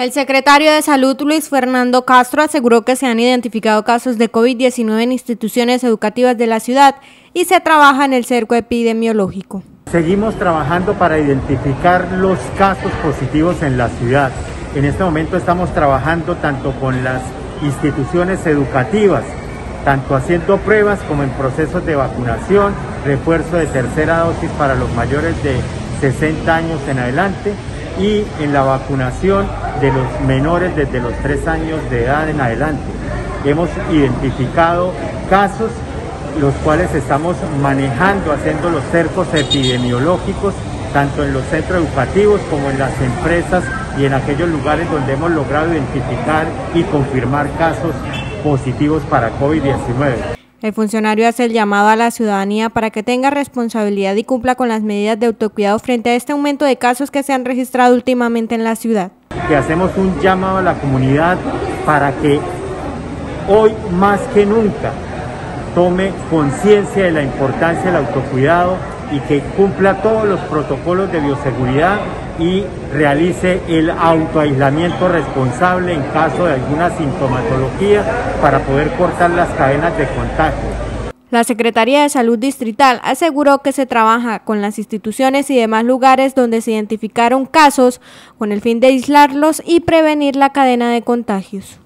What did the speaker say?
El secretario de Salud, Luis Fernando Castro, aseguró que se han identificado casos de COVID-19 en instituciones educativas de la ciudad y se trabaja en el cerco epidemiológico. Seguimos trabajando para identificar los casos positivos en la ciudad. En este momento estamos trabajando tanto con las instituciones educativas, tanto haciendo pruebas como en procesos de vacunación, refuerzo de tercera dosis para los mayores de 60 años en adelante y en la vacunación de los menores desde los 3 años de edad en adelante. Hemos identificado casos los cuales estamos manejando, haciendo los cercos epidemiológicos, tanto en los centros educativos como en las empresas y en aquellos lugares donde hemos logrado identificar y confirmar casos positivos para COVID-19. El funcionario hace el llamado a la ciudadanía para que tenga responsabilidad y cumpla con las medidas de autocuidado frente a este aumento de casos que se han registrado últimamente en la ciudad. Que hacemos un llamado a la comunidad para que hoy más que nunca tome conciencia de la importancia del autocuidado y que cumpla todos los protocolos de bioseguridad y realice el autoaislamiento responsable en caso de alguna sintomatología para poder cortar las cadenas de contagio. La Secretaría de Salud Distrital aseguró que se trabaja con las instituciones y demás lugares donde se identificaron casos con el fin de aislarlos y prevenir la cadena de contagios.